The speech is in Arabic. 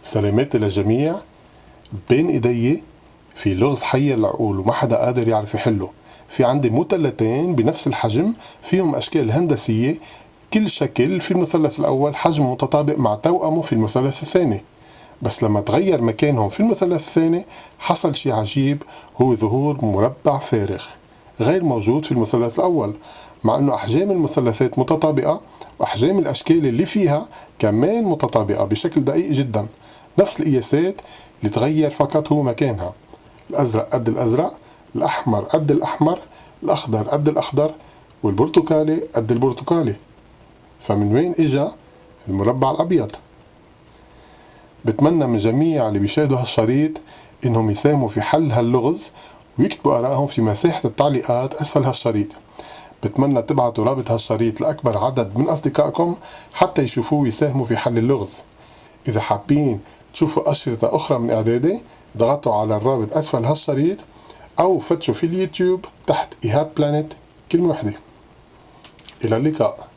سلامات للجميع. بين ايدي في لغز حي العقول وما حدا قادر يعرف يحله. في عندي مثلثين بنفس الحجم فيهم اشكال هندسية، كل شكل في المثلث الاول حجمه متطابق مع توأمه في المثلث الثاني، بس لما تغير مكانهم في المثلث الثاني حصل شيء عجيب، هو ظهور مربع فارغ غير موجود في المثلث الأول، مع أنه أحجام المثلثات متطابقة وأحجام الأشكال اللي فيها كمان متطابقة بشكل دقيق جدا. نفس القياسات اللي تغير فقط هو مكانها، الأزرق قد الأزرق، الأحمر قد الأحمر، الأخضر قد الأخضر، والبرتقالي قد البرتقالي. فمن وين إجا المربع الأبيض؟ بتمنى من جميع اللي بيشاهدوا هالشريط إنهم يساهموا في حل هاللغز ويكتبوا آرائهم في مساحة التعليقات أسفل هالشريط. بتمنى تبعتوا رابط هالشريط لأكبر عدد من أصدقائكم حتى يشوفوه ويساهموا في حل اللغز. إذا حابين تشوفوا أشرطة أخرى من إعدادي ضغطوا على الرابط أسفل هالشريط أو فتشوا في اليوتيوب تحت إيهاب بلانت كلمة واحدة. إلى اللقاء.